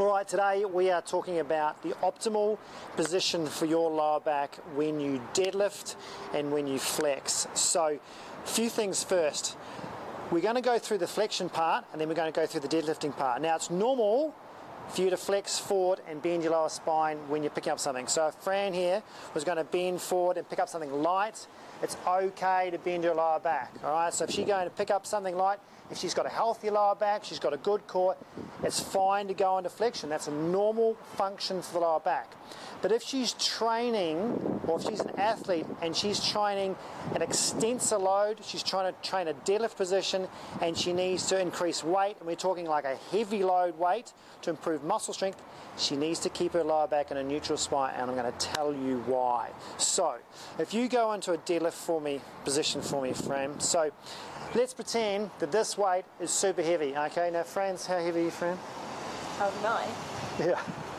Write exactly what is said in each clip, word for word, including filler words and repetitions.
Alright, today we are talking about the optimal position for your lower back when you deadlift and when you flex. So, a few things first. We're going to go through the flexion part and then we're going to go through the deadlifting part. Now, it's normal for you to flex forward and bend your lower spine when you're picking up something. So if Fran here was going to bend forward and pick up something light, it's okay to bend your lower back. Alright, so if she's going to pick up something light, if she's got a healthy lower back, she's got a good core, it's fine to go into flexion. That's a normal function for the lower back. But if she's training, or if she's an athlete and she's training an extensor load, she's trying to train a deadlift position and she needs to increase weight, and we're talking like a heavy load weight to improve muscle strength, she needs to keep her lower back in a neutral spine, and I'm going to tell you why. So, if you go into a deadlift for me, position for me, Fran. So, let's pretend that this weight is super heavy. Okay, now Fran's, how heavy are you, Fran? How am I? Yeah.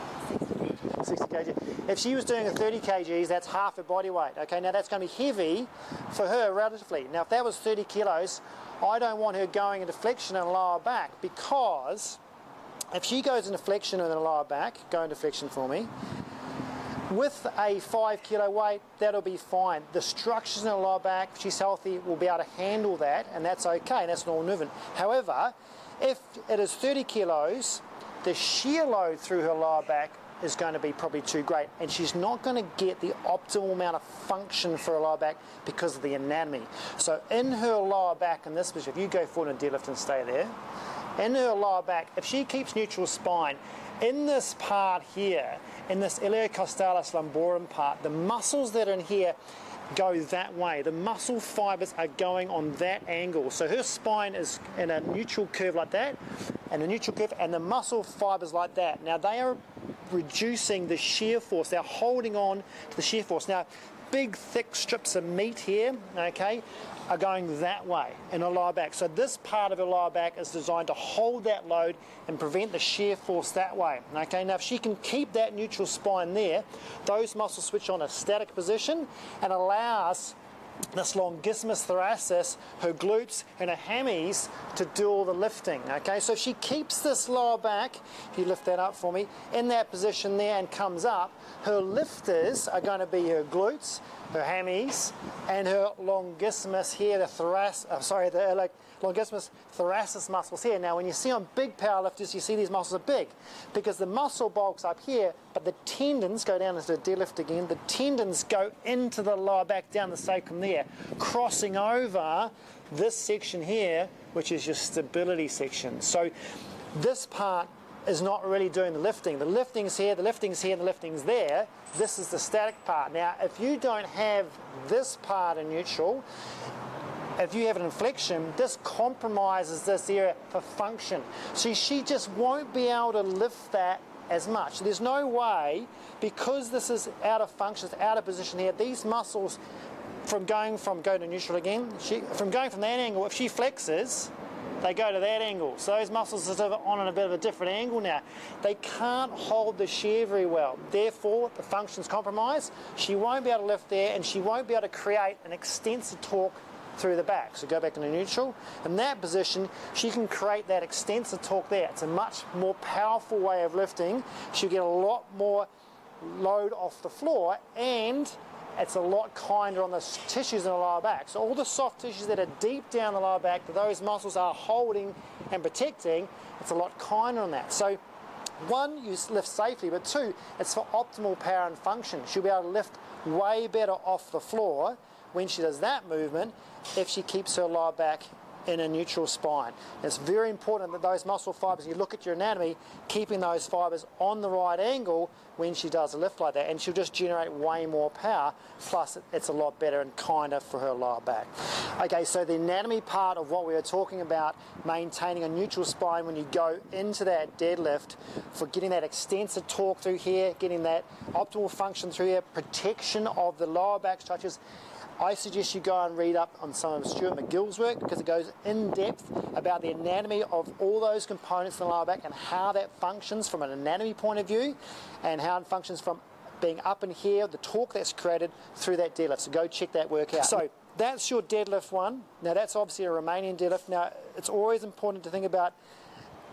sixty kilograms. If she was doing a thirty kilograms, that's half her body weight. Okay, now that's going to be heavy for her relatively. Now if that was thirty kilos, I don't want her going into flexion and lower back, because if she goes into flexion and then lower back, go into flexion for me, with a five kilo weight, that'll be fine. The structures in her lower back, if she's healthy, will be able to handle that, and that's okay, and that's normal movement. However, if it is thirty kilos, the shear load through her lower back is going to be probably too great, and she's not going to get the optimal amount of function for her lower back because of the anatomy. So in her lower back, in this position, if you go forward and deadlift and stay there, in her lower back, if she keeps neutral spine, in this part here, in this iliocostalis lumbordum part, the muscles that are in here go that way. The muscle fibers are going on that angle. So her spine is in a neutral curve like that, and a neutral curve, and the muscle fibers like that. Now they are reducing the shear force. They're holding on to the shear force. Now, big thick strips of meat here, okay, are going that way in her lower back. So this part of her lower back is designed to hold that load and prevent the shear force that way. Okay, now if she can keep that neutral spine there, those muscles switch on a static position and allows this longissimus thoracis, her glutes and her hammies to do all the lifting. Okay, so if she keeps this lower back, if you lift that up for me, in that position there and comes up, her lifters are going to be her glutes, her hammies, and her longissimus here, the thoracic, uh, sorry, the uh, like longissimus thoracis muscles here. Now, when you see on big powerlifters, you see these muscles are big because the muscle bulks up here, but the tendons go down into the deadlift again. The tendons go into the lower back, down the sacrum there, crossing over this section here, which is your stability section. So this part is not really doing the lifting. The lifting's here, the lifting's here, the lifting's there. This is the static part. Now, if you don't have this part in neutral, if you have an inflection, this compromises this area for function. So she just won't be able to lift that as much. There's no way, because this is out of function, it's out of position here, these muscles from going from, go to neutral again, she, from going from that angle, if she flexes, they go to that angle. So those muscles are sort of on a bit of a different angle now. They can't hold the shear very well. Therefore, the function's compromised. She won't be able to lift there, and she won't be able to create an extensor torque through the back. So go back into neutral. In that position, she can create that extensor torque there. It's a much more powerful way of lifting. She'll get a lot more load off the floor, and it's a lot kinder on the tissues in the lower back. So all the soft tissues that are deep down the lower back that those muscles are holding and protecting, it's a lot kinder on that. So one, you lift safely, but two, it's for optimal power and function. She'll be able to lift way better off the floor when she does that movement if she keeps her lower back in a neutral spine. It's very important that those muscle fibers, you look at your anatomy, keeping those fibers on the right angle when she does a lift like that, and she'll just generate way more power, plus it's a lot better and kinder for her lower back. Okay, so the anatomy part of what we were talking about, maintaining a neutral spine when you go into that deadlift, for getting that extensor torque through here, getting that optimal function through here, protection of the lower back structures, I suggest you go and read up on some of Stuart McGill's work, because it goes in depth about the anatomy of all those components in the lower back and how that functions from an anatomy point of view, and how it functions from being up in here, the torque that's created through that deadlift. So go check that work out. So that's your deadlift one. Now that's obviously a Romanian deadlift. Now it's always important to think about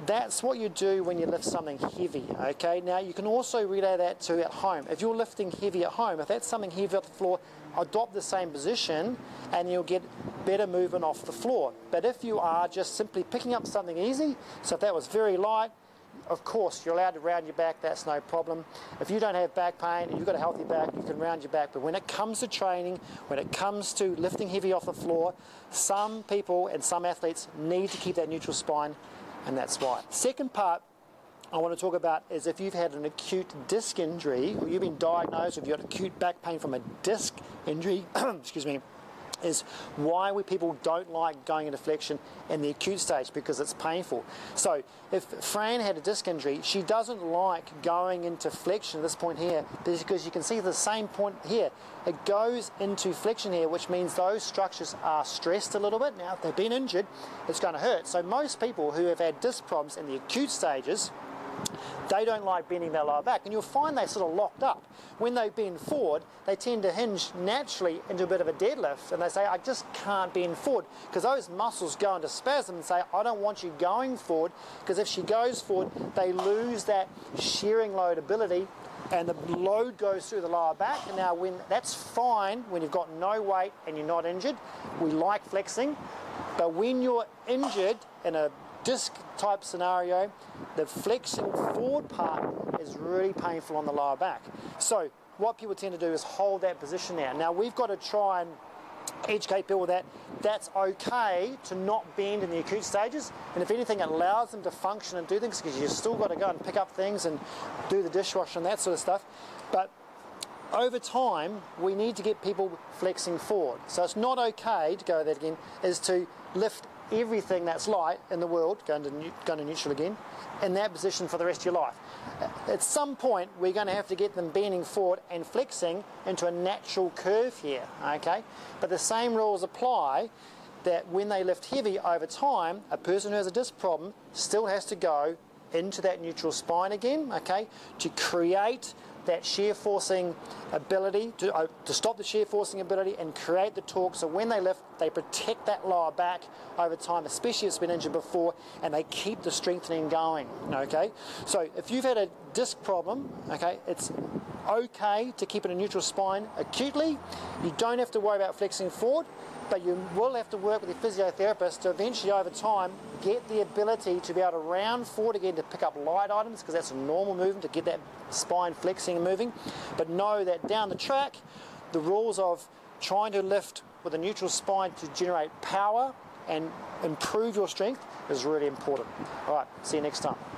that's what you do when you lift something heavy, okay? Now, you can also relay that to at home. If you're lifting heavy at home, if that's something heavy off the floor, adopt the same position and you'll get better movement off the floor. But if you are just simply picking up something easy, so if that was very light, of course, you're allowed to round your back, that's no problem. If you don't have back pain and you've got a healthy back, you can round your back. But when it comes to training, when it comes to lifting heavy off the floor, some people and some athletes need to keep that neutral spine, and that's why. Second part I want to talk about is if you've had an acute disc injury, or you've been diagnosed, or you've got acute back pain from a disc injury, excuse me, is why we people don't like going into flexion in the acute stage, because it's painful. So if Fran had a disc injury, she doesn't like going into flexion at this point here, because you can see the same point here. It goes into flexion here, which means those structures are stressed a little bit. Now, if they've been injured, it's going to hurt. So most people who have had disc problems in the acute stages, they don't like bending their lower back, and you'll find they're sort of locked up. When they bend forward, they tend to hinge naturally into a bit of a deadlift, and they say, I just can't bend forward, because those muscles go into spasm and say, I don't want you going forward, because if she goes forward, they lose that shearing load ability, and the load goes through the lower back. And now, when that's fine when you've got no weight and you're not injured, we like flexing, but when you're injured in a disc type scenario, the flexing forward part is really painful on the lower back. So what people tend to do is hold that position there. Now, we've got to try and educate people that that's okay to not bend in the acute stages, and if anything, it allows them to function and do things, because you've still got to go and pick up things and do the dishwasher and that sort of stuff. But over time, we need to get people flexing forward. So it's not okay, to go with that again, is to lift everything that's light in the world, going to, going to neutral again, in that position for the rest of your life. At some point, we're going to have to get them bending forward and flexing into a natural curve here, okay? But the same rules apply, that when they lift heavy over time, a person who has a disc problem still has to go into that neutral spine again, okay, to create that shear forcing ability, to, uh, to stop the shear forcing ability and create the torque, so when they lift, they protect that lower back over time, especially if it's been injured before, and they keep the strengthening going, okay? So if you've had a disc problem, okay, it's okay to keep it a neutral spine acutely. You don't have to worry about flexing forward, but you will have to work with your physiotherapist to eventually, over time, get the ability to be able to round forward again to pick up light items, because that's a normal movement to get that spine flexing and moving. But know that down the track, the rules of trying to lift with a neutral spine to generate power and improve your strength is really important. All right, see you next time.